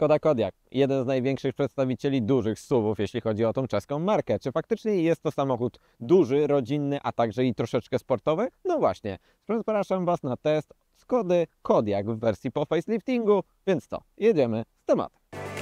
Škoda Kodiaq, jeden z największych przedstawicieli dużych SUV-ów, jeśli chodzi o tą czeską markę. Czy faktycznie jest to samochód duży, rodzinny, a także i troszeczkę sportowy? No właśnie, zapraszam Was na test Škody Kodiaq w wersji po faceliftingu, więc to, jedziemy z tematem.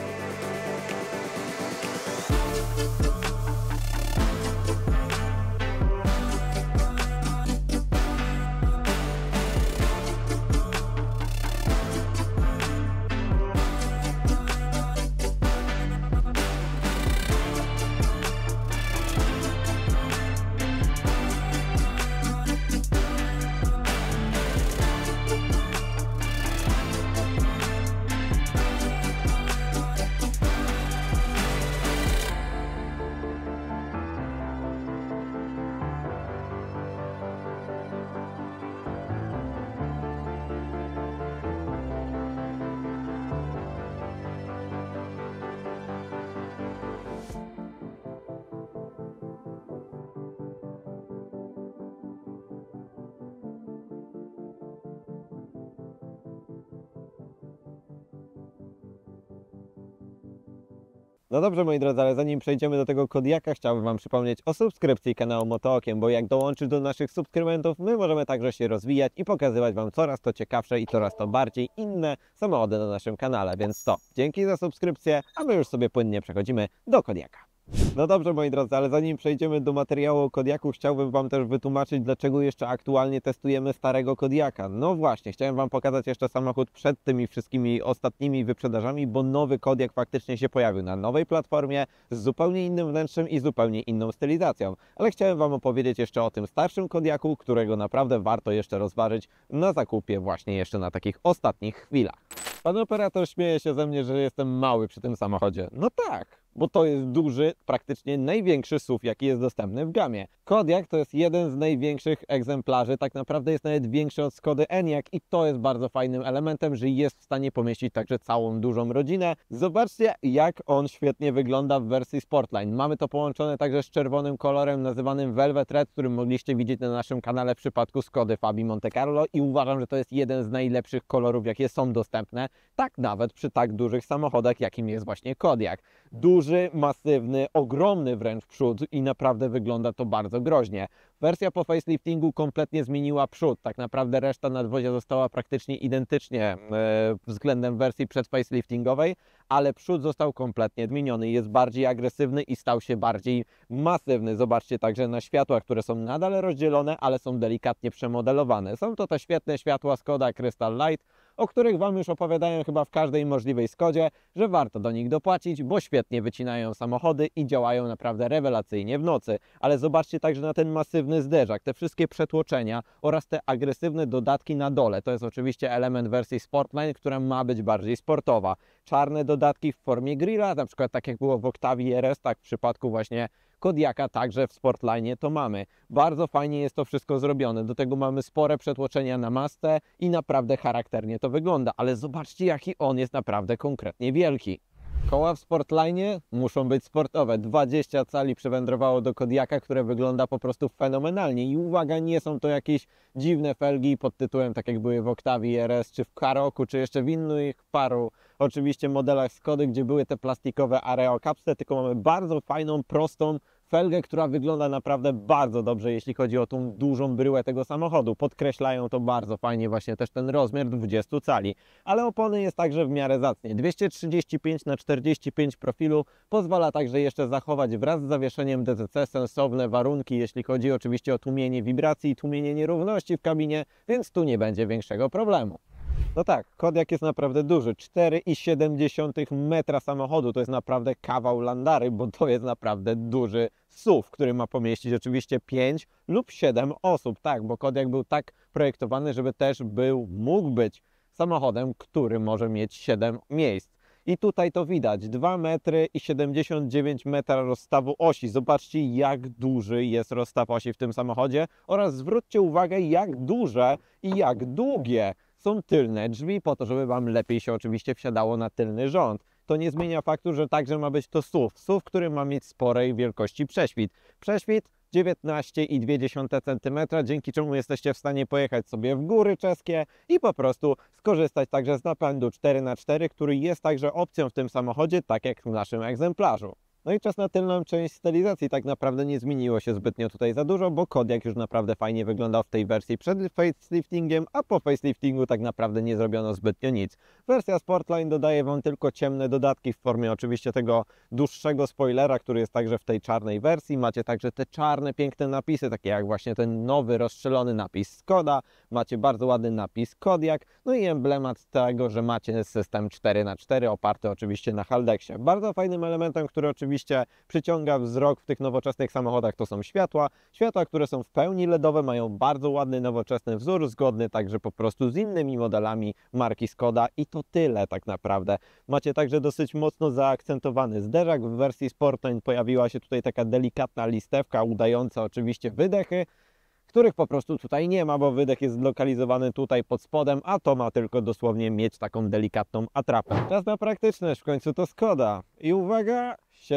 No dobrze, moi drodzy, ale zanim przejdziemy do tego Kodiaqa, chciałbym Wam przypomnieć o subskrypcji kanału Motookiem, bo jak dołączyć do naszych subskrybentów, my możemy także się rozwijać i pokazywać Wam coraz to ciekawsze i coraz to bardziej inne samochody na naszym kanale. Więc to, dzięki za subskrypcję, a my już sobie płynnie przechodzimy do Kodiaqa. No dobrze, moi drodzy, ale zanim przejdziemy do materiału o Kodiaqu, chciałbym Wam też wytłumaczyć, dlaczego jeszcze aktualnie testujemy starego Kodiaqa. No właśnie, chciałem Wam pokazać jeszcze samochód przed tymi wszystkimi ostatnimi wyprzedażami, bo nowy Kodiaq faktycznie się pojawił na nowej platformie, z zupełnie innym wnętrzem i zupełnie inną stylizacją. Ale chciałem Wam opowiedzieć jeszcze o tym starszym Kodiaqu, którego naprawdę warto jeszcze rozważyć na zakupie właśnie jeszcze na takich ostatnich chwilach. Pan operator śmieje się ze mnie, że jestem mały przy tym samochodzie. No tak, bo to jest duży, praktycznie największy SUV, jaki jest dostępny w gamie. Kodiaq to jest jeden z największych egzemplarzy, tak naprawdę jest nawet większy od Škody Enyaq i to jest bardzo fajnym elementem, że jest w stanie pomieścić także całą dużą rodzinę. Zobaczcie, jak on świetnie wygląda w wersji Sportline. Mamy to połączone także z czerwonym kolorem nazywanym Velvet Red, którym mogliście widzieć na naszym kanale w przypadku Škody Fabii Monte Carlo i uważam, że to jest jeden z najlepszych kolorów, jakie są dostępne, tak nawet przy tak dużych samochodach, jakim jest właśnie Kodiaq. Duży, masywny, ogromny wręcz przód i naprawdę wygląda to bardzo groźnie. Wersja po faceliftingu kompletnie zmieniła przód. Tak naprawdę reszta nadwozia została praktycznie identycznie względem wersji przedfaceliftingowej, ale przód został kompletnie zmieniony. Jest bardziej agresywny i stał się bardziej masywny. Zobaczcie także na światła, które są nadal rozdzielone, ale są delikatnie przemodelowane. Są to te świetne światła Škoda Crystal Light, o których Wam już opowiadają chyba w każdej możliwej Škodzie, że warto do nich dopłacić, bo świetnie wycinają samochody i działają naprawdę rewelacyjnie w nocy. Ale zobaczcie także na ten masywny zderzak, te wszystkie przetłoczenia oraz te agresywne dodatki na dole. To jest oczywiście element wersji Sportline, która ma być bardziej sportowa. Czarne dodatki w formie grilla, na przykład tak jak było w Octavii RS, tak w przypadku właśnie Kodiaqa także w Sportline to mamy. Bardzo fajnie jest to wszystko zrobione. Do tego mamy spore przetłoczenia na masce i naprawdę charakternie to wygląda. Ale zobaczcie, jaki on jest naprawdę konkretnie wielki. Koła w Sportline muszą być sportowe. 20 cali przywędrowało do Kodiaqa, które wygląda po prostu fenomenalnie. I uwaga, nie są to jakieś dziwne felgi pod tytułem, tak jak były w Octavii RS, czy w Karoku, czy jeszcze w innych paru oczywiście modelach Škody, gdzie były te plastikowe Areo kapsle, tylko mamy bardzo fajną, prostą felgę, która wygląda naprawdę bardzo dobrze, jeśli chodzi o tą dużą bryłę tego samochodu. Podkreślają to bardzo fajnie właśnie też ten rozmiar 20 cali. Ale opony jest także w miarę zacnie. 235×45 profilu pozwala także jeszcze zachować wraz z zawieszeniem DCC sensowne warunki, jeśli chodzi oczywiście o tłumienie wibracji i tłumienie nierówności w kabinie, więc tu nie będzie większego problemu. No tak, Kodiaq jest naprawdę duży, 4,7 metra samochodu, to jest naprawdę kawał landary, bo to jest naprawdę duży SUV, który ma pomieścić oczywiście 5 lub 7 osób, tak, bo Kodiaq był tak projektowany, żeby też mógł być samochodem, który może mieć 7 miejsc. I tutaj to widać, 2 metry i 79 metra rozstawu osi. Zobaczcie, jak duży jest rozstaw osi w tym samochodzie oraz zwróćcie uwagę, jak duże i jak długie są tylne drzwi po to, żeby Wam lepiej się oczywiście wsiadało na tylny rząd. To nie zmienia faktu, że także ma być to SUV. SUV, który ma mieć sporej wielkości prześwit. Prześwit 19,2 cm, dzięki czemu jesteście w stanie pojechać sobie w góry czeskie i po prostu skorzystać także z napędu 4x4, który jest także opcją w tym samochodzie, tak jak w naszym egzemplarzu. No i czas na tylną część stylizacji. Tak naprawdę nie zmieniło się zbytnio tutaj za dużo, bo Kodiaq już naprawdę fajnie wyglądał w tej wersji przed faceliftingiem, a po faceliftingu tak naprawdę nie zrobiono zbytnio nic. Wersja Sportline dodaje Wam tylko ciemne dodatki w formie oczywiście tego dłuższego spoilera, który jest także w tej czarnej wersji. Macie także te czarne, piękne napisy, takie jak właśnie ten nowy, rozstrzelony napis Skoda. Macie bardzo ładny napis Kodiaq, no i emblemat tego, że macie system 4x4 oparty oczywiście na Haldexie. Bardzo fajnym elementem, który oczywiście przyciąga wzrok w tych nowoczesnych samochodach, to są światła. Światła, które są w pełni LEDowe, mają bardzo ładny, nowoczesny wzór, zgodny także po prostu z innymi modelami marki Skoda i to tyle tak naprawdę. Macie także dosyć mocno zaakcentowany zderzak. W wersji Sportline pojawiła się tutaj taka delikatna listewka udająca oczywiście wydechy, których po prostu tutaj nie ma, bo wydech jest zlokalizowany tutaj pod spodem, a to ma tylko dosłownie mieć taką delikatną atrapę. Czas na praktyczność, w końcu to Skoda. I uwaga,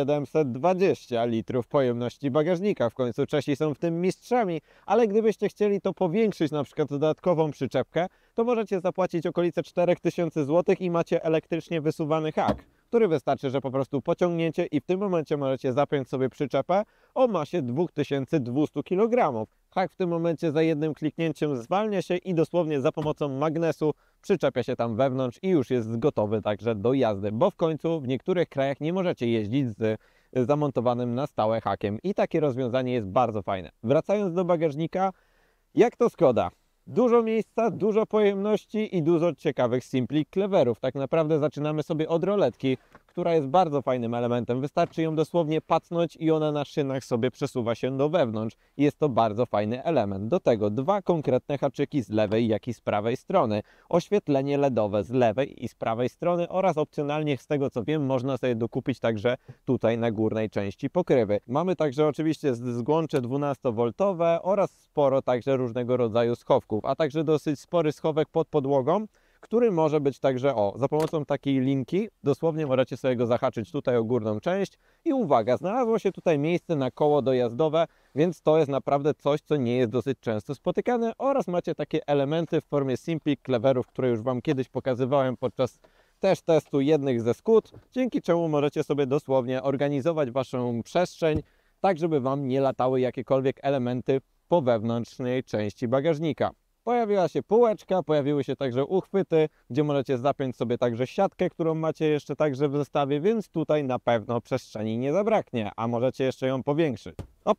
720 litrów pojemności bagażnika. W końcu Czesi są w tym mistrzami, ale gdybyście chcieli to powiększyć, na przykład dodatkową przyczepkę, to możecie zapłacić okolice 4000 zł i macie elektrycznie wysuwany hak, który wystarczy, że po prostu pociągnięcie i w tym momencie możecie zapiąć sobie przyczepę o masie 2200 kg. Hak w tym momencie za jednym kliknięciem zwalnia się i dosłownie za pomocą magnesu przyczepia się tam wewnątrz i już jest gotowy także do jazdy, bo w końcu w niektórych krajach nie możecie jeździć z zamontowanym na stałe hakiem i takie rozwiązanie jest bardzo fajne. Wracając do bagażnika, jak to Skoda? Dużo miejsca, dużo pojemności i dużo ciekawych simpli cleverów. Tak naprawdę zaczynamy sobie od roletki, która jest bardzo fajnym elementem. Wystarczy ją dosłownie pacnąć i ona na szynach sobie przesuwa się do wewnątrz. Jest to bardzo fajny element. Do tego dwa konkretne haczyki z lewej, jak i z prawej strony. Oświetlenie LEDowe z lewej i z prawej strony oraz opcjonalnie z tego co wiem można sobie dokupić także tutaj na górnej części pokrywy. Mamy także oczywiście zgłącze 12V oraz sporo także różnego rodzaju schowków, a także dosyć spory schowek pod podłogą, który może być także, za pomocą takiej linki, dosłownie możecie sobie go zahaczyć tutaj o górną część i uwaga, znalazło się tutaj miejsce na koło dojazdowe, więc to jest naprawdę coś, co nie jest dosyć często spotykane oraz macie takie elementy w formie simpli cleverów, które już Wam kiedyś pokazywałem podczas też testu jednych ze Skód, dzięki czemu możecie sobie dosłownie organizować Waszą przestrzeń, tak żeby Wam nie latały jakiekolwiek elementy po wewnętrznej części bagażnika. Pojawiła się półeczka, pojawiły się także uchwyty, gdzie możecie zapiąć sobie także siatkę, którą macie jeszcze także w zestawie, więc tutaj na pewno przestrzeni nie zabraknie, a możecie jeszcze ją powiększyć. Hop!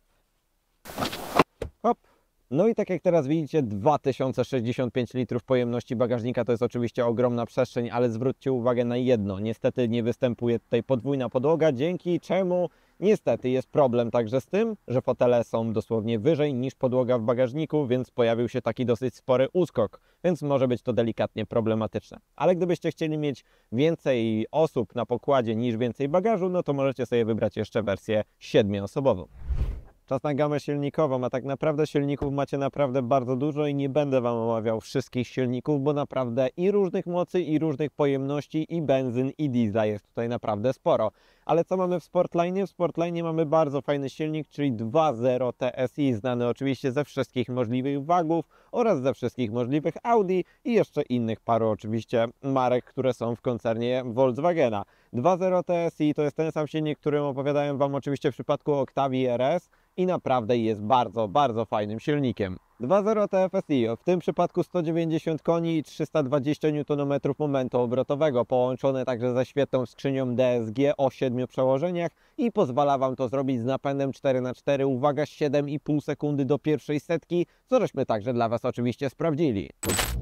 Hop! No i tak jak teraz widzicie, 2065 litrów pojemności bagażnika to jest oczywiście ogromna przestrzeń, ale zwróćcie uwagę na jedno. Niestety nie występuje tutaj podwójna podłoga, dzięki czemu niestety jest problem także z tym, że fotele są dosłownie wyżej niż podłoga w bagażniku, więc pojawił się taki dosyć spory uskok, więc może być to delikatnie problematyczne. Ale gdybyście chcieli mieć więcej osób na pokładzie niż więcej bagażu, no to możecie sobie wybrać jeszcze wersję 7-osobową. Czas na gamę silnikową, a tak naprawdę silników macie naprawdę bardzo dużo i nie będę Wam omawiał wszystkich silników, bo naprawdę i różnych mocy, i różnych pojemności, i benzyn, i diesla jest tutaj naprawdę sporo. Ale co mamy w Sportline? W Sportline mamy bardzo fajny silnik, czyli 2.0 TSI, znany oczywiście ze wszystkich możliwych WAG-ów oraz ze wszystkich możliwych Audi i jeszcze innych paru oczywiście marek, które są w koncernie Volkswagena. 2.0 TSI to jest ten sam silnik, którym opowiadałem Wam oczywiście w przypadku Octavii RS i naprawdę jest bardzo, bardzo fajnym silnikiem. 2.0 TFSI, w tym przypadku 190 koni i 320 Nm momentu obrotowego, połączone także ze świetną skrzynią DSG o 7 przełożeniach i pozwala Wam to zrobić z napędem 4x4, uwaga, 7,5 sekundy do pierwszej setki, co żeśmy także dla Was oczywiście sprawdzili.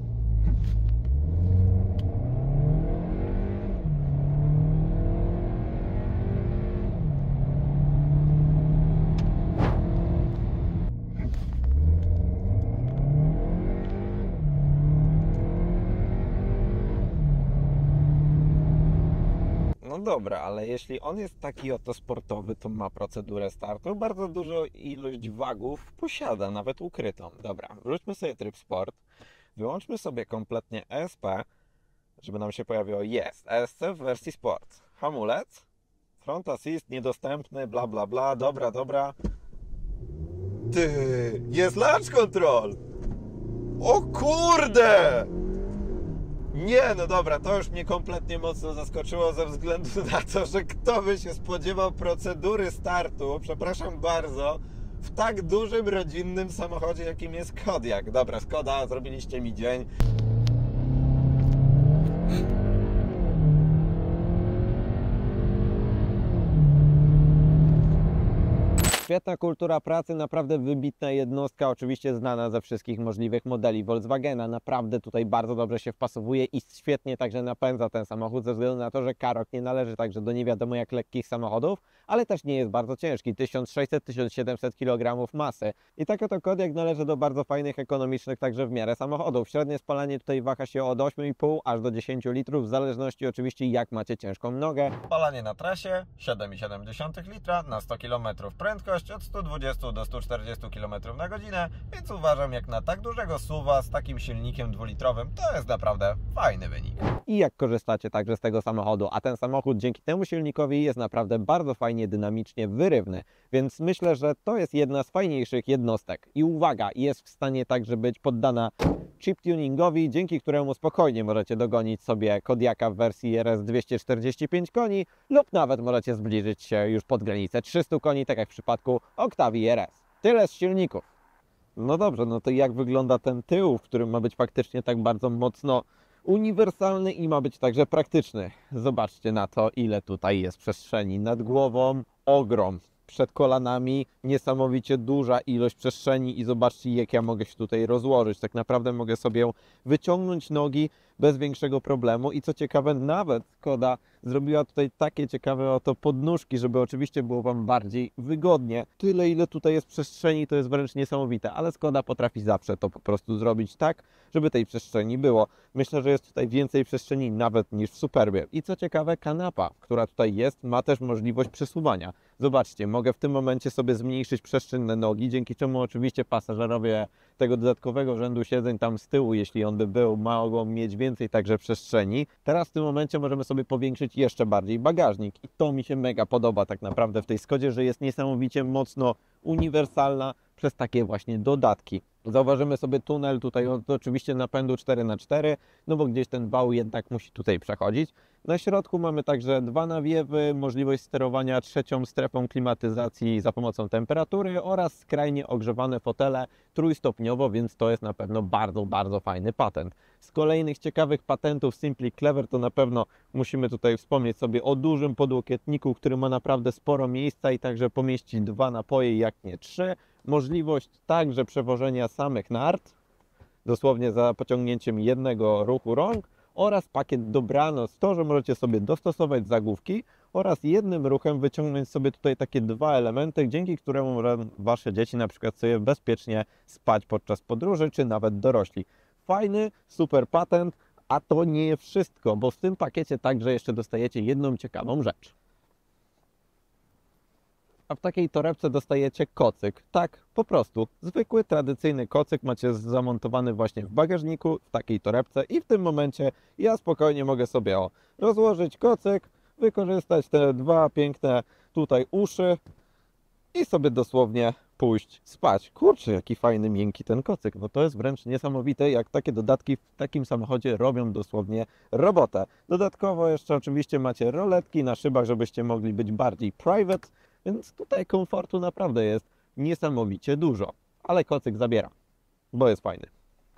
No dobra, ale jeśli on jest taki oto sportowy, to ma procedurę startu, bardzo dużo ilość wagów posiada, nawet ukrytą. Dobra, wróćmy sobie tryb sport, wyłączmy sobie kompletnie ESP, żeby nam się pojawiło ESC w wersji sport. Hamulec, front assist niedostępny, bla bla bla, dobra. Ty, jest launch control! O kurde! Nie, no dobra, to już mnie kompletnie mocno zaskoczyło ze względu na to, że kto by się spodziewał procedury startu, przepraszam bardzo, w tak dużym, rodzinnym samochodzie, jakim jest Kodiaq. Dobra, Skoda, zrobiliście mi dzień. Świetna kultura pracy, naprawdę wybitna jednostka, oczywiście znana ze wszystkich możliwych modeli Volkswagena. Naprawdę tutaj bardzo dobrze się wpasowuje i świetnie także napędza ten samochód ze względu na to, że Karoq nie należy także do nie wiadomo jak lekkich samochodów, ale też nie jest bardzo ciężki, 1600-1700 kg masy. I tak oto Kodiaq należy do bardzo fajnych, ekonomicznych także w miarę samochodów. Średnie spalanie tutaj waha się od 8,5 aż do 10 litrów, w zależności oczywiście jak macie ciężką nogę. Spalanie na trasie 7,7 litra na 100 km, prędkość od 120 do 140 km na godzinę, więc uważam, jak na tak dużego SUV-a z takim silnikiem dwulitrowym, to jest naprawdę fajny wynik. I jak korzystacie także z tego samochodu, a ten samochód dzięki temu silnikowi jest naprawdę bardzo fajnie, dynamicznie wyrywny, więc myślę, że to jest jedna z fajniejszych jednostek. I uwaga, jest w stanie także być poddana chip tuningowi, dzięki któremu spokojnie możecie dogonić sobie Kodiaqa w wersji RS 245 koni lub nawet możecie zbliżyć się już pod granicę 300 koni, tak jak w przypadku Octavii RS. Tyle z silników. No dobrze, no to jak wygląda ten tył, w którym ma być faktycznie tak bardzo mocno uniwersalny i ma być także praktyczny. Zobaczcie na to, ile tutaj jest przestrzeni nad głową. Ogrom. Przed kolanami niesamowicie duża ilość przestrzeni i zobaczcie, jak ja mogę się tutaj rozłożyć. Tak naprawdę mogę sobie wyciągnąć nogi bez większego problemu i co ciekawe, nawet Skoda zrobiła tutaj takie ciekawe oto podnóżki, żeby oczywiście było Wam bardziej wygodnie. Tyle, ile tutaj jest przestrzeni, to jest wręcz niesamowite, ale Skoda potrafi zawsze to po prostu zrobić tak, żeby tej przestrzeni było. Myślę, że jest tutaj więcej przestrzeni nawet niż w Superbie. I co ciekawe, kanapa, która tutaj jest, ma też możliwość przesuwania. Zobaczcie, mogę w tym momencie sobie zmniejszyć przestrzeń na nogi, dzięki czemu oczywiście pasażerowie tego dodatkowego rzędu siedzeń tam z tyłu, jeśli on by był, mogą mieć więcej także przestrzeni. Teraz w tym momencie możemy sobie powiększyć jeszcze bardziej bagażnik i to mi się mega podoba tak naprawdę w tej Skodzie, że jest niesamowicie mocno uniwersalna przez takie właśnie dodatki. Zauważymy sobie tunel tutaj od oczywiście napędu 4x4, no bo gdzieś ten wał jednak musi tutaj przechodzić. Na środku mamy także dwa nawiewy, możliwość sterowania trzecią strefą klimatyzacji za pomocą temperatury oraz skrajnie ogrzewane fotele trójstopniowo, więc to jest na pewno bardzo, bardzo fajny patent. Z kolejnych ciekawych patentów Simply Clever to na pewno musimy tutaj wspomnieć sobie o dużym podłokietniku, który ma naprawdę sporo miejsca i także pomieści dwa napoje, jak nie trzy. Możliwość także przewożenia samych nart, dosłownie za pociągnięciem jednego ruchu rąk, oraz pakiet dobranoc, to, że możecie sobie dostosować zagłówki oraz jednym ruchem wyciągnąć sobie tutaj takie dwa elementy, dzięki któremu Wasze dzieci na przykład sobie bezpiecznie spać podczas podróży, czy nawet dorośli. Fajny, super patent, a to nie wszystko, bo w tym pakiecie także jeszcze dostajecie jedną ciekawą rzecz. A w takiej torebce dostajecie kocyk. Tak, po prostu. Zwykły, tradycyjny kocyk macie zamontowany właśnie w bagażniku, w takiej torebce i w tym momencie ja spokojnie mogę sobie rozłożyć kocyk, wykorzystać te dwa piękne tutaj uszy i sobie dosłownie pójść spać. Kurczę, jaki fajny, miękki ten kocyk. No to jest wręcz niesamowite, jak takie dodatki w takim samochodzie robią dosłownie robotę. Dodatkowo jeszcze oczywiście macie roletki na szybach, żebyście mogli być bardziej private, więc tutaj komfortu naprawdę jest niesamowicie dużo. Ale kocyk zabiera, bo jest fajny.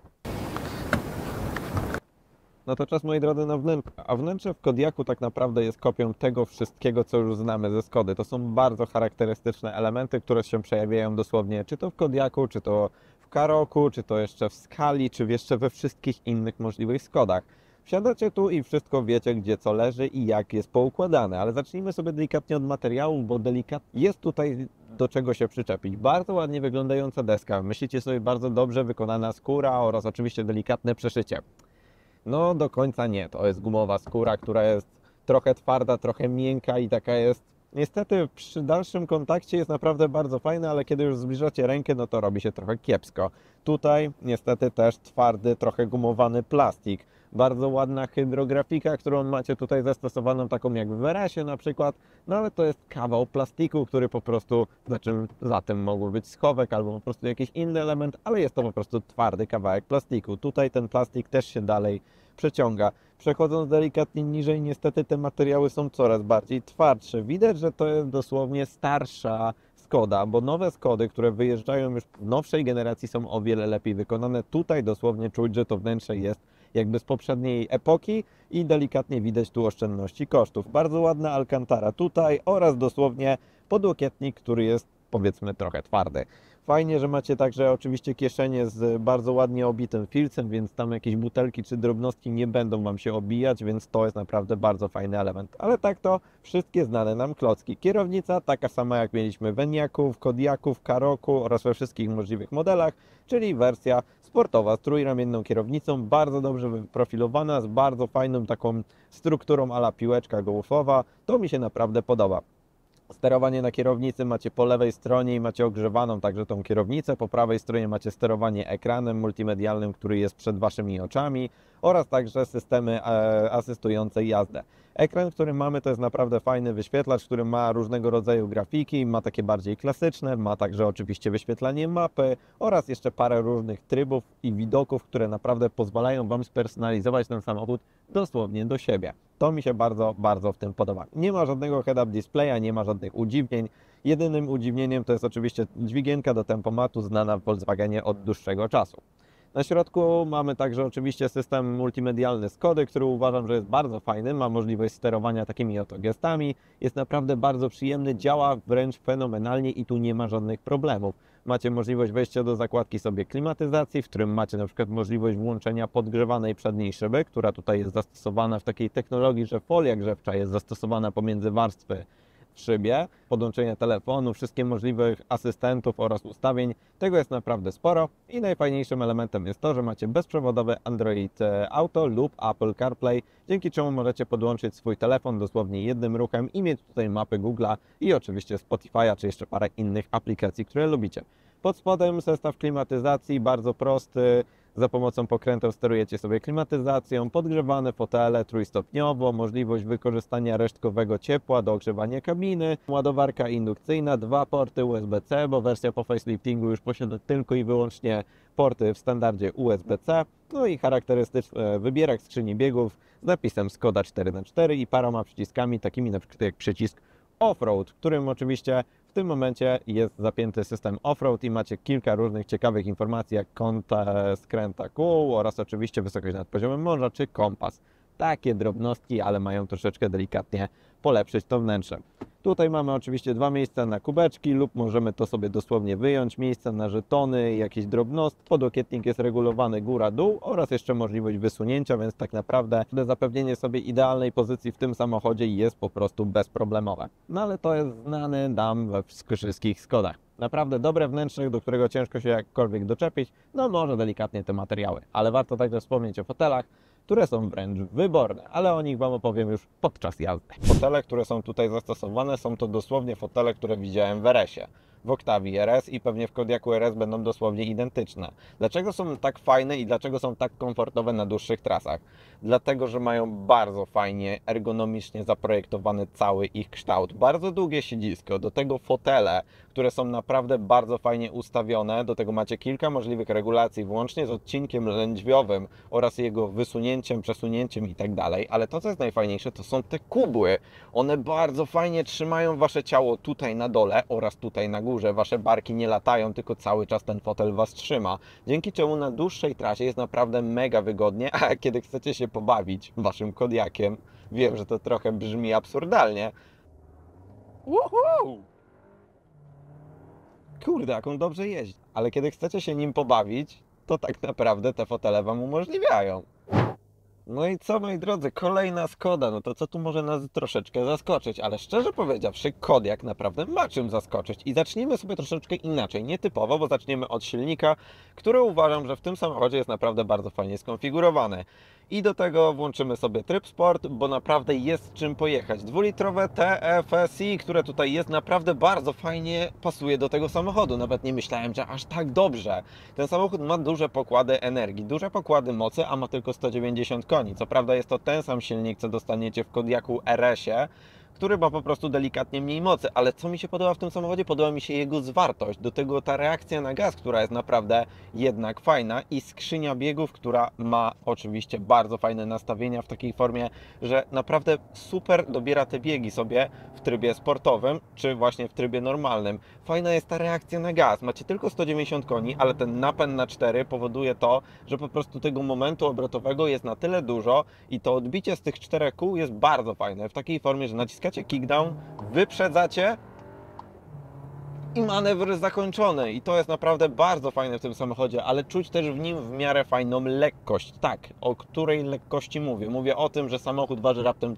No to czas, moi drodzy, na wnętrze. A wnętrze w Kodiaqu tak naprawdę jest kopią tego wszystkiego, co już znamy ze Skody. To są bardzo charakterystyczne elementy, które się przejawiają dosłownie czy to w Kodiaqu, czy to w Karoqu, czy to jeszcze w Scali, czy jeszcze we wszystkich innych możliwych Skodach. Wsiadacie tu i wszystko wiecie, gdzie co leży i jak jest poukładane, ale zacznijmy sobie delikatnie od materiału, bo delikatnie jest tutaj do czego się przyczepić. Bardzo ładnie wyglądająca deska, myślicie sobie, bardzo dobrze wykonana skóra oraz oczywiście delikatne przeszycie. No do końca nie, to jest gumowa skóra, która jest trochę twarda, trochę miękka i taka jest. Niestety przy dalszym kontakcie jest naprawdę bardzo fajna, ale kiedy już zbliżacie rękę, no to robi się trochę kiepsko. Tutaj niestety też twardy, trochę gumowany plastik. Bardzo ładna hydrografika, którą macie tutaj zastosowaną, taką jak w RS-ie na przykład, no ale to jest kawał plastiku, który po prostu, za tym mógł być schowek albo po prostu jakiś inny element, ale jest to po prostu twardy kawałek plastiku. Tutaj ten plastik też się dalej przeciąga. Przechodząc delikatnie niżej, niestety te materiały są coraz bardziej twardsze. Widać, że to jest dosłownie starsza Skoda, bo nowe Skody, które wyjeżdżają już w nowszej generacji, są o wiele lepiej wykonane. Tutaj dosłownie czuć, że to wnętrze jest jakby z poprzedniej epoki i delikatnie widać tu oszczędności kosztów. Bardzo ładna alcantara tutaj oraz dosłownie podłokietnik, który jest, powiedzmy, trochę twardy. Fajnie, że macie także oczywiście kieszenie z bardzo ładnie obitym filcem, więc tam jakieś butelki czy drobnostki nie będą Wam się obijać, więc to jest naprawdę bardzo fajny element. Ale tak to wszystkie znane nam klocki. Kierownica taka sama jak mieliśmy w Enyaqu, w Kodiaqu, w Karoku oraz we wszystkich możliwych modelach, czyli wersja sportowa z trójramienną kierownicą, bardzo dobrze wyprofilowana, z bardzo fajną taką strukturą a la piłeczka golfowa. To mi się naprawdę podoba. Sterowanie na kierownicy macie po lewej stronie i macie ogrzewaną także tą kierownicę. Po prawej stronie macie sterowanie ekranem multimedialnym, który jest przed Waszymi oczami oraz także systemy asystujące jazdę. Ekran, który mamy, to jest naprawdę fajny wyświetlacz, który ma różnego rodzaju grafiki, ma takie bardziej klasyczne, ma także oczywiście wyświetlanie mapy oraz jeszcze parę różnych trybów i widoków, które naprawdę pozwalają Wam spersonalizować ten samochód dosłownie do siebie. To mi się bardzo, bardzo w tym podoba. Nie ma żadnego head-up displaya, nie ma żadnych udziwnień. Jedynym udziwnieniem to jest oczywiście dźwigienka do tempomatu znana w Volkswagenie od dłuższego czasu. Na środku mamy także oczywiście system multimedialny Skody, który uważam, że jest bardzo fajny. Ma możliwość sterowania takimi oto gestami. Jest naprawdę bardzo przyjemny, działa wręcz fenomenalnie i tu nie ma żadnych problemów. Macie możliwość wejścia do zakładki sobie klimatyzacji, w którym macie na przykład możliwość włączenia podgrzewanej przedniej szyby, która tutaj jest zastosowana w takiej technologii, że folia grzewcza jest zastosowana pomiędzy warstwy w szybie, podłączenia telefonu, wszystkie możliwych asystentów oraz ustawień. Tego jest naprawdę sporo i najfajniejszym elementem jest to, że macie bezprzewodowy Android Auto lub Apple CarPlay, dzięki czemu możecie podłączyć swój telefon dosłownie jednym ruchem i mieć tutaj mapy Google'a i oczywiście Spotify'a, czy jeszcze parę innych aplikacji, które lubicie. Pod spodem zestaw klimatyzacji, bardzo prosty. Za pomocą pokręteł sterujecie sobie klimatyzacją, podgrzewane fotele trójstopniowo, możliwość wykorzystania resztkowego ciepła do ogrzewania kabiny, ładowarka indukcyjna, 2 porty USB-C, bo wersja po faceliftingu już posiada tylko i wyłącznie porty w standardzie USB-C, no i charakterystyczny wybierak skrzyni biegów z napisem Skoda 4x4 i paroma przyciskami, takimi na przykład jak przycisk Offroad, w którym oczywiście w tym momencie jest zapięty system Offroad i macie kilka różnych ciekawych informacji, jak kąt skręta kół oraz oczywiście wysokość nad poziomem morza czy kompas. Takie drobnostki, ale mają troszeczkę delikatnie polepszyć to wnętrze. Tutaj mamy oczywiście 2 miejsca na kubeczki lub możemy to sobie dosłownie wyjąć, miejsca na żetony, jakieś drobnostki. Podłokietnik jest regulowany góra-dół oraz jeszcze możliwość wysunięcia, więc tak naprawdę zapewnienie sobie idealnej pozycji w tym samochodzie jest po prostu bezproblemowe. No ale to jest znane nam we wszystkich Skodach. Naprawdę dobre wnętrze, do którego ciężko się jakkolwiek doczepić, no może delikatnie te materiały, ale warto także wspomnieć o fotelach, które są wręcz wyborne, ale o nich Wam opowiem już podczas jazdy. Fotele, które są tutaj zastosowane, są to dosłownie fotele, które widziałem w RS-ie. W Octavii RS i pewnie w Kodiaqu RS będą dosłownie identyczne. Dlaczego są tak fajne i dlaczego są tak komfortowe na dłuższych trasach? Dlatego, że mają bardzo fajnie, ergonomicznie zaprojektowany cały ich kształt. Bardzo długie siedzisko, do tego fotele, które są naprawdę bardzo fajnie ustawione. Do tego macie kilka możliwych regulacji, włącznie z odcinkiem lędźwiowym oraz jego wysunięciem, przesunięciem i tak dalej. Ale to, co jest najfajniejsze, to są te kubły. One bardzo fajnie trzymają Wasze ciało tutaj na dole oraz tutaj na górze. Wasze barki nie latają, tylko cały czas ten fotel Was trzyma. Dzięki czemu na dłuższej trasie jest naprawdę mega wygodnie, a kiedy chcecie się pobawić Waszym Kodiaqiem, wiem, że to trochę brzmi absurdalnie. Woohoo! Kurde, jak on dobrze jeździ. Ale kiedy chcecie się nim pobawić, to tak naprawdę te fotele Wam umożliwiają. No i co, moi drodzy, kolejna Skoda, no to co tu może nas troszeczkę zaskoczyć, ale szczerze powiedziawszy, Kodiaq naprawdę ma czym zaskoczyć i zacznijmy sobie troszeczkę inaczej, nietypowo, bo zaczniemy od silnika, który uważam, że w tym samochodzie jest naprawdę bardzo fajnie skonfigurowany. I do tego włączymy sobie tryb sport, bo naprawdę jest czym pojechać. 2-litrowe TFSI, które tutaj jest, naprawdę bardzo fajnie pasuje do tego samochodu. Nawet nie myślałem, że aż tak dobrze. Ten samochód ma duże pokłady energii, duże pokłady mocy, a ma tylko 190 koni. Co prawda jest to ten sam silnik, co dostaniecie w Kodiaqu RS-ie, który ma po prostu delikatnie mniej mocy, ale co mi się podoba w tym samochodzie? Podoba mi się jego zwartość, do tego ta reakcja na gaz, która jest naprawdę jednak fajna i skrzynia biegów, która ma oczywiście bardzo fajne nastawienia w takiej formie, że naprawdę super dobiera te biegi sobie w trybie sportowym, czy właśnie w trybie normalnym. Fajna jest ta reakcja na gaz, macie tylko 190 koni, ale ten napęd na 4 powoduje to, że po prostu tego momentu obrotowego jest na tyle dużo i to odbicie z tych 4 kół jest bardzo fajne, w takiej formie, że naciskacie kickdown, wyprzedzacie i manewr zakończony. I to jest naprawdę bardzo fajne w tym samochodzie, ale czuć też w nim w miarę fajną lekkość. Tak, o której lekkości mówię? Mówię o tym, że samochód waży raptem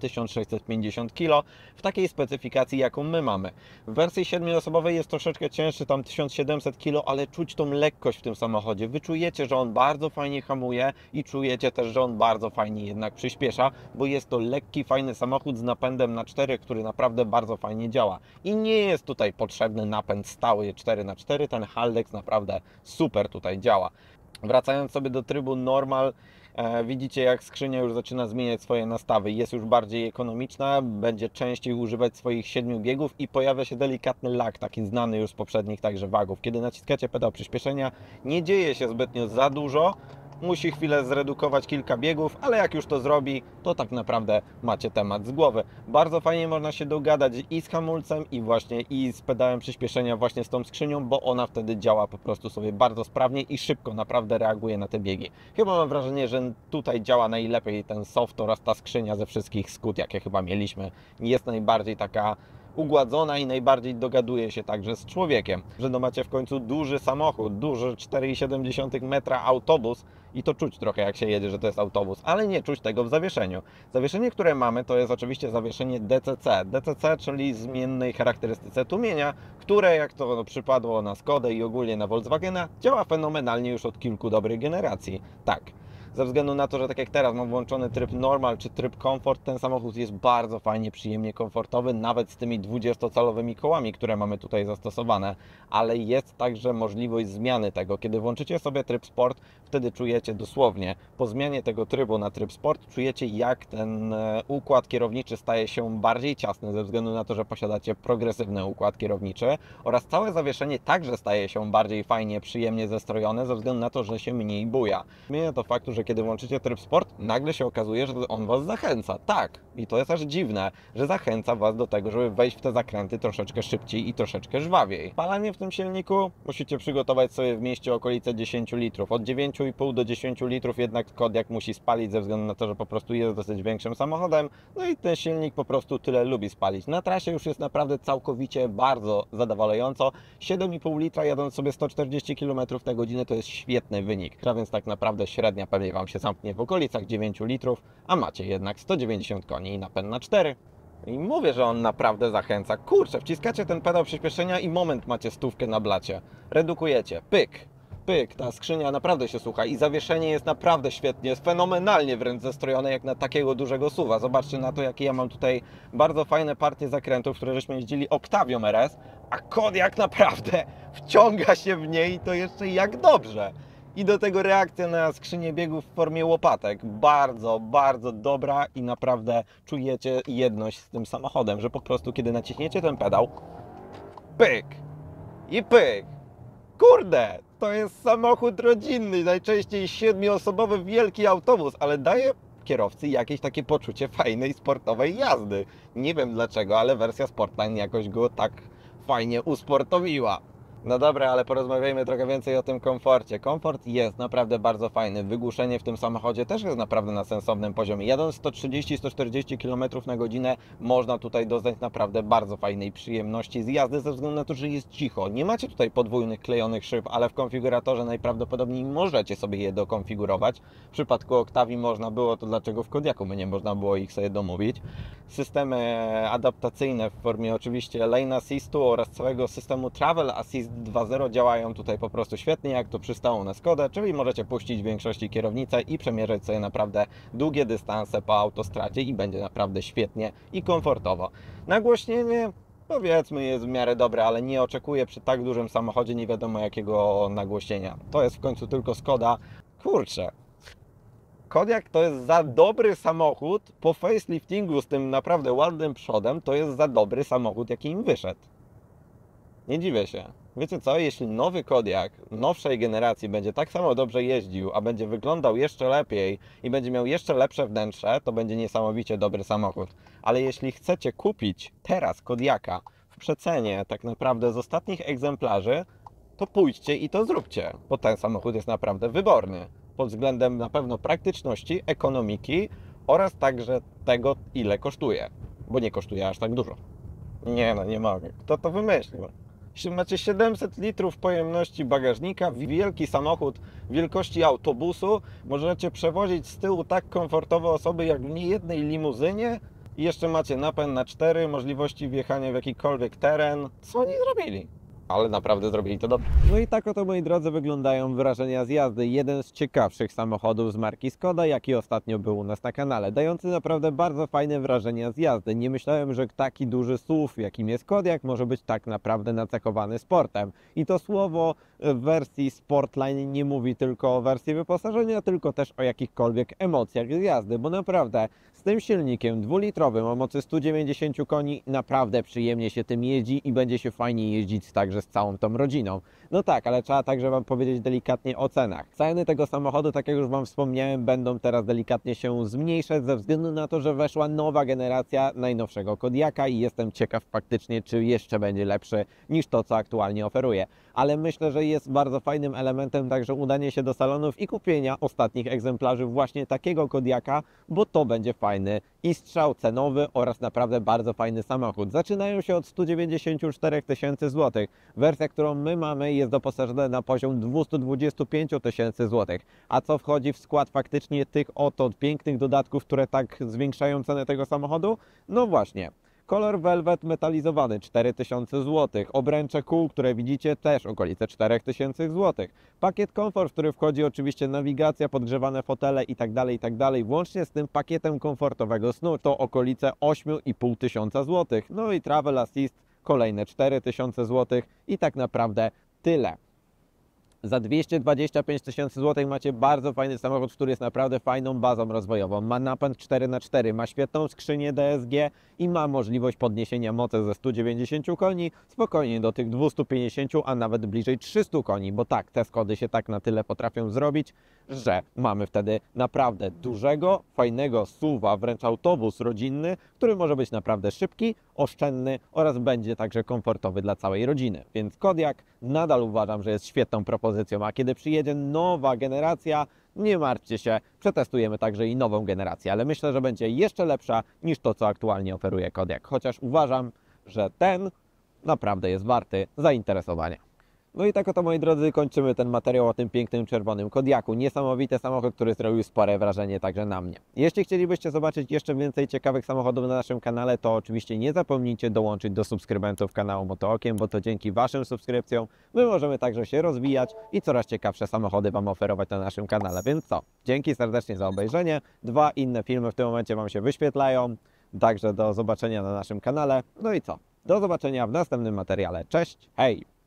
1650 kg w takiej specyfikacji, jaką my mamy. W wersji 7-osobowej jest troszeczkę cięższy, tam 1700 kg, ale czuć tą lekkość w tym samochodzie. Wy czujecie, że on bardzo fajnie hamuje i czujecie też, że on bardzo fajnie jednak przyspiesza, bo jest to lekki, fajny samochód z napędem na 4, który naprawdę bardzo fajnie działa. I nie jest tutaj potrzebny napęd stały 4x4, ten Haldex naprawdę super tutaj działa. Wracając sobie do trybu normal, widzicie jak skrzynia już zaczyna zmieniać swoje nastawy, jest już bardziej ekonomiczna, będzie częściej używać swoich 7 biegów i pojawia się delikatny lag, taki znany już z poprzednich także wagów. Kiedy naciskacie pedał przyspieszenia, nie dzieje się zbytnio za dużo, musi chwilę zredukować kilka biegów, ale jak już to zrobi, to tak naprawdę macie temat z głowy. Bardzo fajnie można się dogadać i z hamulcem, i z pedałem przyspieszenia, właśnie z tą skrzynią, bo ona wtedy działa po prostu sobie bardzo sprawnie i szybko naprawdę reaguje na te biegi. Chyba mam wrażenie, że tutaj działa najlepiej ten soft oraz ta skrzynia ze wszystkich skut, jakie chyba mieliśmy. Jest najbardziej taka ugładzona i najbardziej dogaduje się także z człowiekiem, że no macie w końcu duży samochód, duży 4,7 metra autobus i to czuć trochę jak się jedzie, że to jest autobus, ale nie czuć tego w zawieszeniu. Zawieszenie, które mamy, to jest oczywiście zawieszenie DCC. DCC, czyli zmiennej charakterystyce tłumienia, które jak to przypadło na Skodę i ogólnie na Volkswagena, działa fenomenalnie już od kilku dobrych generacji. Tak. Ze względu na to, że tak jak teraz mam włączony tryb normal czy tryb komfort, ten samochód jest bardzo fajnie, przyjemnie komfortowy, nawet z tymi 20-calowymi kołami, które mamy tutaj zastosowane, ale jest także możliwość zmiany tego. Kiedy włączycie sobie tryb sport, wtedy czujecie dosłownie, po zmianie tego trybu na tryb sport, czujecie jak ten układ kierowniczy staje się bardziej ciasny, ze względu na to, że posiadacie progresywny układ kierowniczy oraz całe zawieszenie także staje się bardziej fajnie, przyjemnie zestrojone, ze względu na to, że się mniej buja. Zmienia to faktu, że kiedy włączycie tryb sport, nagle się okazuje, że on Was zachęca. Tak, i to jest aż dziwne, że zachęca Was do tego, żeby wejść w te zakręty troszeczkę szybciej i troszeczkę żwawiej. Spalanie w tym silniku musicie przygotować sobie w mieście okolice 10 litrów. Od 9,5 do 10 litrów jednak Kodiaq musi spalić ze względu na to, że po prostu jest dosyć większym samochodem, no i ten silnik po prostu tyle lubi spalić. Na trasie już jest naprawdę całkowicie bardzo zadowalająco. 7,5 litra jadąc sobie 140 km na godzinę to jest świetny wynik, a więc tak naprawdę średnia pewnie Wam się zamknie w okolicach 9 litrów, a macie jednak 190 koni i napęd na 4. I mówię, że on naprawdę zachęca. Kurczę, wciskacie ten pedał przyspieszenia i moment macie stówkę na blacie. Redukujecie, pyk, pyk, ta skrzynia naprawdę się słucha i zawieszenie jest naprawdę świetnie, jest fenomenalnie wręcz zestrojone jak na takiego dużego SUV-a. Zobaczcie na to, jakie ja mam tutaj bardzo fajne partie zakrętów, które żeśmy jeździli Octavią RS, a Kodiaq naprawdę wciąga się w niej to jeszcze jak dobrze. I do tego reakcja na skrzynię biegów w formie łopatek. Bardzo, bardzo dobra i naprawdę czujecie jedność z tym samochodem, że po prostu kiedy naciśniecie ten pedał, pyk i pyk. Kurde, to jest samochód rodzinny, najczęściej 7-osobowy wielki autobus, ale daje kierowcy jakieś takie poczucie fajnej, sportowej jazdy. Nie wiem dlaczego, ale wersja Sportline jakoś go tak fajnie usportowiła. No dobra, ale porozmawiajmy trochę więcej o tym komforcie. Komfort jest naprawdę bardzo fajny. Wygłuszenie w tym samochodzie też jest naprawdę na sensownym poziomie. Jadąc 130-140 km na godzinę można tutaj doznać naprawdę bardzo fajnej przyjemności z jazdy ze względu na to, że jest cicho. Nie macie tutaj podwójnych klejonych szyb, ale w konfiguratorze najprawdopodobniej możecie sobie je dokonfigurować. W przypadku Octavii można było, to dlaczego w Kodiaqu nie można było ich sobie domówić. Systemy adaptacyjne w formie oczywiście Lane Assistu oraz całego systemu Travel Assist 2.0 działają tutaj po prostu świetnie, jak to przystało na Skodę, czyli możecie puścić w większości kierownicę i przemierzyć sobie naprawdę długie dystanse po autostradzie i będzie naprawdę świetnie i komfortowo. Nagłośnienie powiedzmy jest w miarę dobre, ale nie oczekuję przy tak dużym samochodzie nie wiadomo jakiego nagłośnienia. To jest w końcu tylko Skoda. Kurczę, Kodiaq to jest za dobry samochód, po faceliftingu z tym naprawdę ładnym przodem, to jest za dobry samochód, jaki im wyszedł. Nie dziwię się. Wiecie co, jeśli nowy Kodiaq nowszej generacji będzie tak samo dobrze jeździł, a będzie wyglądał jeszcze lepiej i będzie miał jeszcze lepsze wnętrze, to będzie niesamowicie dobry samochód. Ale jeśli chcecie kupić teraz Kodiaqa w przecenie tak naprawdę z ostatnich egzemplarzy, to pójdźcie i to zróbcie, bo ten samochód jest naprawdę wyborny. Pod względem na pewno praktyczności, ekonomiki oraz także tego, ile kosztuje. Bo nie kosztuje aż tak dużo. Nie no, nie mogę. Kto to wymyślił? Jeśli macie 700 litrów pojemności bagażnika, wielki samochód wielkości autobusu, możecie przewozić z tyłu tak komfortowo osoby jak w niejednej limuzynie i jeszcze macie napęd na 4, możliwości wjechania w jakikolwiek teren. Co oni zrobili? Ale naprawdę zrobili to dobrze. No i tak oto, moi drodzy, wyglądają wrażenia z jazdy. Jeden z ciekawszych samochodów z marki Skoda, jaki ostatnio był u nas na kanale, dający naprawdę bardzo fajne wrażenia z jazdy. Nie myślałem, że taki duży SUV, jakim jest Kodiaq, może być tak naprawdę nacechowany sportem. I to słowo w wersji Sportline nie mówi tylko o wersji wyposażenia, tylko też o jakichkolwiek emocjach z jazdy, bo naprawdę z tym silnikiem dwulitrowym o mocy 190 koni naprawdę przyjemnie się tym jeździ i będzie się fajnie jeździć także z całą tą rodziną. No tak, ale trzeba także Wam powiedzieć delikatnie o cenach. Ceny tego samochodu, tak jak już Wam wspomniałem, będą teraz delikatnie się zmniejszać ze względu na to, że weszła nowa generacja najnowszego Kodiaqa i jestem ciekaw faktycznie, czy jeszcze będzie lepszy niż to, co aktualnie oferuje. Ale myślę, że jest bardzo fajnym elementem także udanie się do salonów i kupienia ostatnich egzemplarzy właśnie takiego Kodiaqa, bo to będzie fajny i strzał cenowy oraz naprawdę bardzo fajny samochód. Zaczynają się od 194 tysięcy złotych. Wersja, którą my mamy, jest doposażona na poziom 225 tysięcy złotych. A co wchodzi w skład faktycznie tych oto pięknych dodatków, które tak zwiększają cenę tego samochodu? No właśnie. Kolor Velvet metalizowany 4000 zł, obręcze kół, które widzicie, też okolice 4000 zł. Pakiet komfort, w który wchodzi oczywiście nawigacja, podgrzewane fotele itd., włącznie z tym pakietem komfortowego snu, to okolice 8500 zł. No i Travel Assist kolejne 4000 zł i tak naprawdę tyle. Za 225 tysięcy złotych macie bardzo fajny samochód, który jest naprawdę fajną bazą rozwojową. Ma napęd 4x4, ma świetną skrzynię DSG i ma możliwość podniesienia mocy ze 190 koni spokojnie do tych 250, a nawet bliżej 300 koni, bo tak, te Skody się tak na tyle potrafią zrobić, że mamy wtedy naprawdę dużego, fajnego SUV-a, wręcz autobus rodzinny, który może być naprawdę szybki, oszczędny oraz będzie także komfortowy dla całej rodziny. Więc Kodiaq nadal uważam, że jest świetną propozycją, a kiedy przyjedzie nowa generacja, nie martwcie się, przetestujemy także i nową generację, ale myślę, że będzie jeszcze lepsza niż to, co aktualnie oferuje Kodiaq, chociaż uważam, że ten naprawdę jest warty zainteresowania. No i tak oto, moi drodzy, kończymy ten materiał o tym pięknym czerwonym Kodiaqu. Niesamowity samochód, który zrobił spore wrażenie także na mnie. Jeśli chcielibyście zobaczyć jeszcze więcej ciekawych samochodów na naszym kanale, to oczywiście nie zapomnijcie dołączyć do subskrybentów kanału Motookiem, bo to dzięki Waszym subskrypcjom my możemy także się rozwijać i coraz ciekawsze samochody Wam oferować na naszym kanale. Więc co? Dzięki serdecznie za obejrzenie. 2 inne filmy w tym momencie Wam się wyświetlają. Także do zobaczenia na naszym kanale. No i co? Do zobaczenia w następnym materiale. Cześć, hej!